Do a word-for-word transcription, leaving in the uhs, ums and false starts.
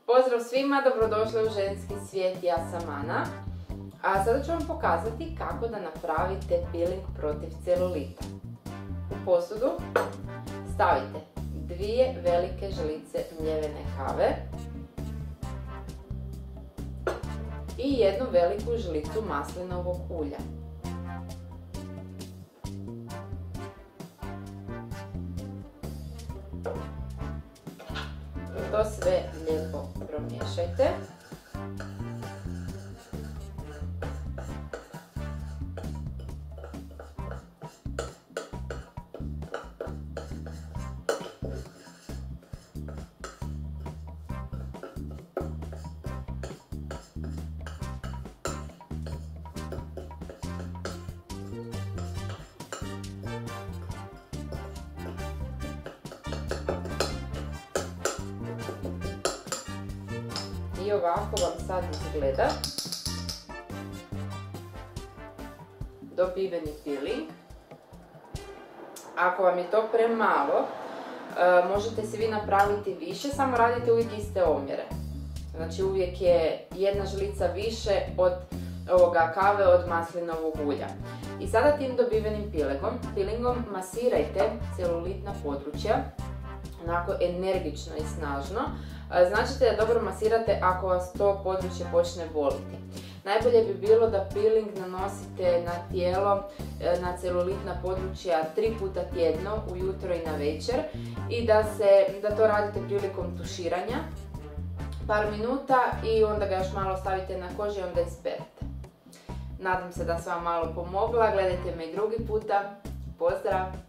Pozdrav svima, dobrodošli u ženski svijet, ja sam Ana. A sada ću vam pokazati kako da napravite peeling protiv celulita. U posudu stavite dvije velike žlice mljevene kave i jednu veliku žlicu maslinovog ulja. To sve lijepo promiješajte. I ovako vam sad izgleda dobiveni peeling. Ako vam je to premalo, možete si vi napraviti više, samo radite uvijek iste omjere. Znači uvijek je jedna žlica više od ovoga kave od maslinovog ulja. I sada tim dobivenim peelingom, peelingom masirajte celulitna područja, onako energično i snažno. Značite da dobro masirate ako vas to područje počne boliti. Najbolje bi bilo da peeling nanosite na tijelo, na celulitna područja tri puta tjedno, ujutro i na večer, i da, se, da to radite prilikom tuširanja par minuta i onda ga još malo stavite na koži i onda isperete. Nadam se da sam vam malo pomogla, gledajte me i drugi puta. Pozdrav!